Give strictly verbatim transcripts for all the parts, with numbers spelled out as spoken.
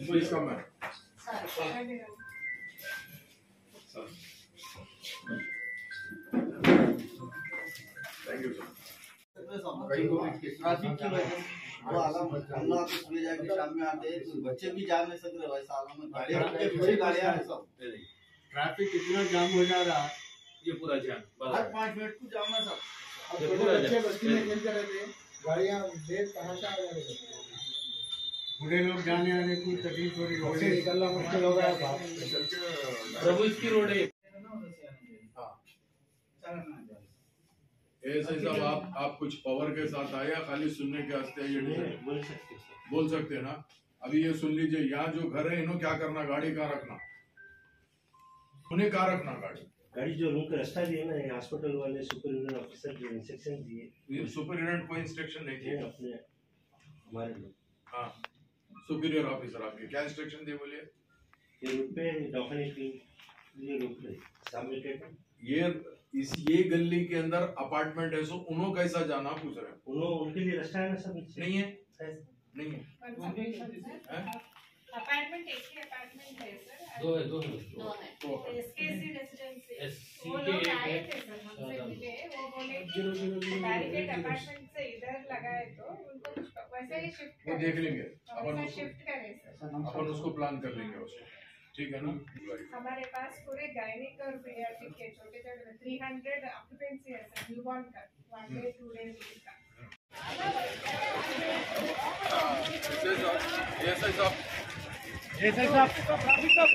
Please come back. Thank you, sir. Traffic की वजह से वो आलम हम लोग सुबह जाके शाम में आते हैं तो बच्चे भी जा नहीं सक रहे भाई सालों में गाड़ियां बड़ी गाड़ियां हैं सब ट्रैफिक इतना जाम हो जा रहा है ये पूरा जाम हर पाँच मिनट को जाम है सब। अब छोटे बच्चे बस्ती में खेलते रहते हैं गाड़ियां देख कहाँ से आ रहे हैं बूढ़े लोग जाने आने की तकलीफ हो रही है से निकलना मुश्किल हो गया है प्रभु इसकी रोड है। ऐसे साहब आप आप कुछ पावर के साथ आए या खाली सुनने के वास्ते ये बोल सकते हैं सर। बोल सकते हैं ना। अभी ये सुन लीजिए, यहाँ जो घर है इन्हों क्या करना, गाड़ी कहाँ रखना, उन्हें कहाँ रखना गाड़ी गाड़ी जो रूम का रास्ता दिए ना ये हॉस्पिटल वाले सुपरिटेंडेंट ऑफिसर जो इंस्ट्रक्शन दिए सुपरिटेंडेंट कोई इंस्ट्रक्शन नहीं दिए अपने हमारे लोग। हाँ सुपीरियर ऑफिसर आपके क्या इंस्ट्रक्शन दिए बोलिए। ये रूट पे डॉक्टर ये रूट पे सबमिटेड ये इस ये गली के अंदर अपार्टमेंट है, सो उन्हों कैसा जाना पूछ रहे हैं। उन्होंने उनके लिए रास्ता है ना सब नहीं है नहीं है अपार्टमेंट एक ही अपार्टमेंट है सर। दो है दो है दो है दो है। एसकेसी रेजिडेंसी एससी वो के लोग एक आए है थे सर हमसे मिले, वो बोले जीरो जीरो कि जीरो बैरिकेड अपार्टमेंट से इधर लगाए तो उनको कुछ वैसे ही शिफ्ट वो देख लेंगे अपन वैसा उसको शिफ्ट करें सर। अपन उसको प्लान कर लेंगे उसको, ठीक है ना। हमारे पास पूरे गायनिक और पीडियाट्रिक के छोटे छोटे थ्री हंड्रेड ऑक्यूपेंसी है सर न्यूबॉर्न का वन डे टू डे का। ऐसे साहब ऐसे साहब ट्रैफिक का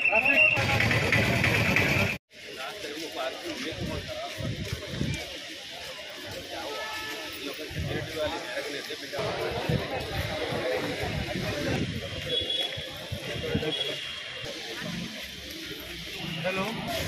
हेलो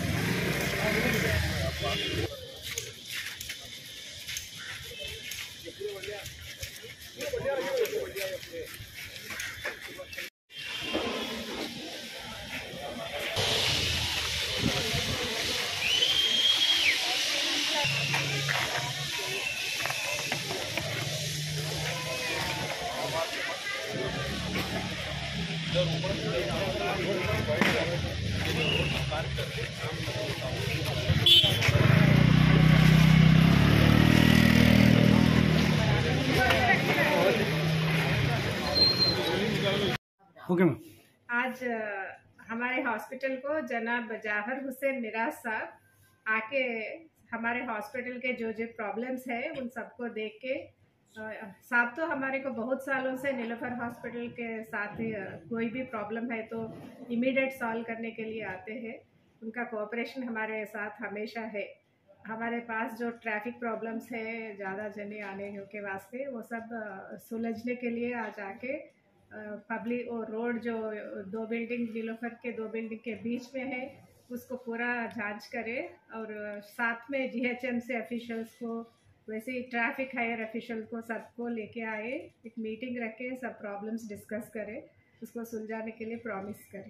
ओके मैम। आज हमारे हॉस्पिटल को जनाब जाफर हुसैन मिराज साहब आके हमारे हॉस्पिटल के जो जो प्रॉब्लम्स है उन सबको देख के, साहब तो हमारे को बहुत सालों से नीलोफर हॉस्पिटल के साथ ही कोई भी प्रॉब्लम है तो इमीडिएट सॉल्व करने के लिए आते हैं। उनका कोऑपरेशन हमारे साथ हमेशा है। हमारे पास जो ट्रैफिक प्रॉब्लम्स है ज़्यादा जने आने के वास्ते वो सब सुलझने के लिए आज आके पब्लिक और रोड जो दो बिल्डिंग नीलोफर के दो बिल्डिंग के बीच में है उसको पूरा जांच करे और साथ में जीएचएम से ऑफिशियल्स को वैसे ही ट्रैफिक हायर ऑफिशियल को सबको लेके आए, एक मीटिंग रखे, सब प्रॉब्लम्स डिस्कस करें, उसको सुलझाने के लिए प्रॉमिस करें।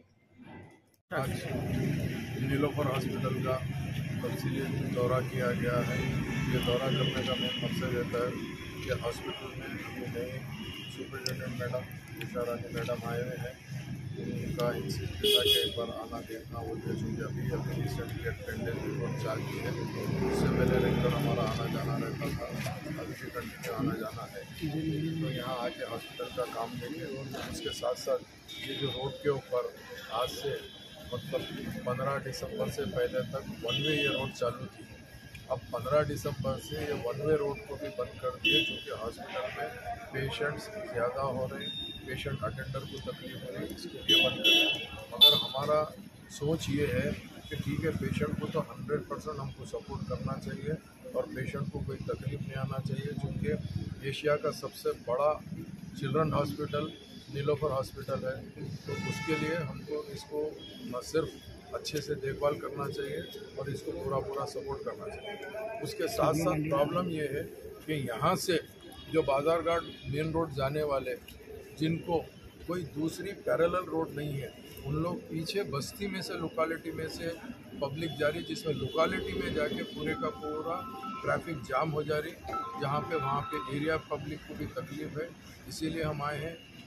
आज नीलोफर हॉस्पिटल का तफसीली दौरा किया गया है। ये दौरा करने का मेन मकसद रहता है कि हॉस्पिटल में ये नए superintendent madam Nisha Rani madam आए हुए हैं, उनका इंसिस्ट था कि एक बार आना देखना वो जो चूँकि अभी अभी रिसेंटली अटेंडेंस रिपोर्ट चार्ज की है, उससे पहले रेगुलर हमारा आना जाना रहता था, अभी भी कंटिन्यू आना जाना है। तो यहाँ आके हॉस्पिटल का काम देंगे और उसके साथ साथ ये जो रोड के ऊपर आज से मतलब पंद्रह दिसंबर से पहले तक वन वे ये रोड चालू थी, अब पंद्रह दिसंबर से ये वन वे रोड को भी बंद कर दिए क्योंकि हॉस्पिटल में पेशेंट्स ज़्यादा हो रहे हैं, पेशेंट अटेंडर को तकलीफ हो रही है, इसको भी बंद करें। मगर हमारा सोच ये है कि ठीक है पेशेंट को तो हंड्रेड परसेंट हमको सपोर्ट करना चाहिए और पेशेंट को कोई तकलीफ नहीं आना चाहिए, क्योंकि एशिया का सबसे बड़ा चिल्ड्रन हॉस्पिटल नीलोफर हॉस्पिटल है, तो उसके लिए हमको इसको न सिर्फ अच्छे से देखभाल करना चाहिए और इसको पूरा पूरा सपोर्ट करना चाहिए। उसके साथ साथ प्रॉब्लम ये है कि यहाँ से जो बाजार घाट मेन रोड जाने वाले जिनको कोई दूसरी पैरेलल रोड नहीं है, उन लोग पीछे बस्ती में से लोकालिटी में से पब्लिक जा रही, जिसमें लोकालिटी में जाके पूरे का पूरा ट्रैफिक जाम हो जा रही, जहाँ पे वहाँ पे एरिया पब्लिक को भी तकलीफ है। इसीलिए हम आए हैं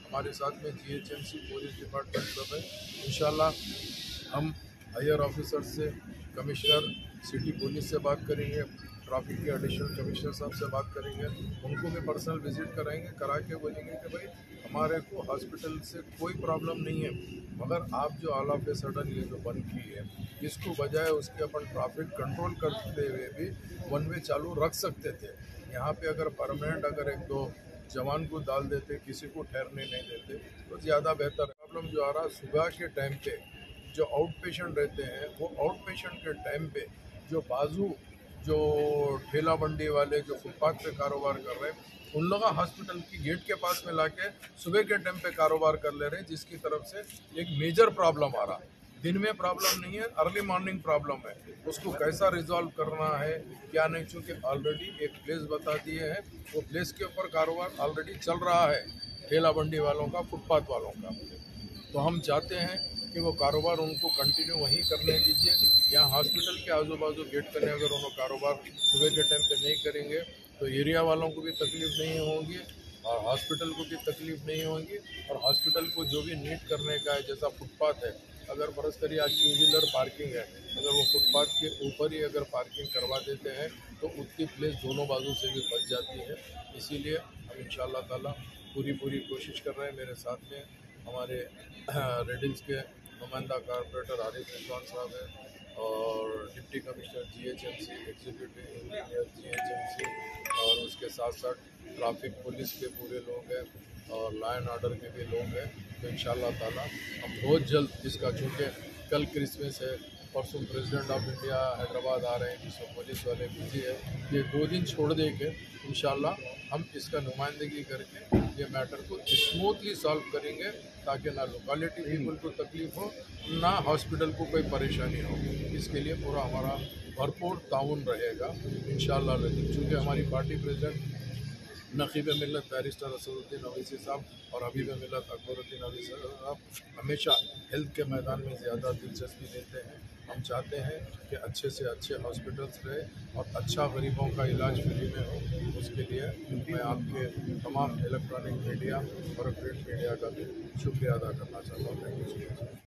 हमारे साथ में जीएचएमसी पुलिस डिपार्टमेंट सब है। इंशाल्लाह हम हायर ऑफिसर से, कमिश्नर सिटी पुलिस से बात करेंगे, ट्रैफिक के एडिशनल कमिश्नर साहब से बात करेंगे, उनको भी पर्सनल विजिट कराएंगे, करा के बोलेंगे कि भाई हमारे को हॉस्पिटल से कोई प्रॉब्लम नहीं है, मगर आप जो ऑल ऑफ ए सडन ये जो बंद की है, इसको बजाय उसके अपन ट्रैफिक कंट्रोल करते हुए भी वन वे चालू रख सकते थे। यहाँ पे अगर परमानेंट अगर एक दो जवान को डाल देते, किसी को ठहरने नहीं देते तो ज़्यादा बेहतर। प्रॉब्लम जो आ रहा सुबह के टाइम पे जो आउट पेशेंट रहते हैं, वो आउट पेशेंट के टाइम पे जो बाजू जो ठेला मंडी वाले जो फुटपाथ पे कारोबार कर रहे हैं, उन लोग हॉस्पिटल की गेट के पास में लाके सुबह के टाइम पे कारोबार कर ले रहे हैं, जिसकी तरफ से एक मेजर प्रॉब्लम आ रहा। दिन में प्रॉब्लम नहीं है, अर्ली मॉर्निंग प्रॉब्लम है, उसको कैसा रिजॉल्व करना है क्या नहीं, चूँकि ऑलरेडी एक प्लेस बता दिए हैं, वो प्लेस के ऊपर कारोबार ऑलरेडी चल रहा है ठेला मंडी वालों का, फुटपाथ वालों का। तो हम चाहते हैं कि वो कारोबार उनको कंटिन्यू वहीं करने दीजिए। यहाँ हॉस्पिटल के आजू बाजू गेट करने अगर उन्होंने कारोबार सुबह के टाइम पे नहीं करेंगे तो एरिया वालों को भी तकलीफ नहीं होगी और हॉस्पिटल को भी तकलीफ नहीं होगी। और हॉस्पिटल को जो भी नीट करने का है, जैसा फुटपाथ है, अगर फर्ज करिए आज टू व्हीलर पार्किंग है, अगर वो फुटपाथ के ऊपर ही अगर पार्किंग करवा देते हैं तो उतनी प्लेस दोनों बाजू से भी बच जाती है। इसीलिए हम इंशाअल्लाह ताला पूरी पूरी कोशिश कर रहे हैं। मेरे साथ में हमारे रेडिल्स के नुमाइंदा कॉर्पोरेटर आरिफ रिजवान साहब है और deputy commissioner GHMC, executive engineer GHMC, और उसके साथ साथ ट्रैफिक पुलिस के पूरे लोग हैं और लॉ एंड ऑर्डर के भी लोग हैं। तो इंशाअल्लाह ताला हम बहुत जल्द इसका, चूँकि कल क्रिसमस है, परसों प्रेसिडेंट ऑफ इंडिया हैदराबाद आ रहे हैं, जिसमें पुलिस वाले बिजी है, ये दो दिन छोड़ दे के इंशाअल्लाह हम इसका नुमाइंदगी करके ये मैटर को स्मूथली सॉल्व करेंगे, ताकि ना लोकेलिटी पीपल को तकलीफ हो, ना हॉस्पिटल को कोई परेशानी हो। इसके लिए पूरा हमारा भरपूर ताउन रहेगा इंशाअल्लाह। चूँकि हमारी पार्टी प्रेसिडेंट नकीब मिलत बैरिस्टर असदुद्दीन अवैसी साहब और हबीब मिलत अकबरुद्दीन अवैसी साहब हमेशा हेल्थ के मैदान में ज़्यादा दिलचस्पी लेते हैं। हम चाहते हैं कि अच्छे से अच्छे हॉस्पिटल्स रहे और अच्छा गरीबों का इलाज फ्री में हो। उसके लिए मैं आपके तमाम इलेक्ट्रॉनिक मीडिया और प्रिंट मीडिया का भी शुक्रिया अदा करना चाहता हूँ। Thank you.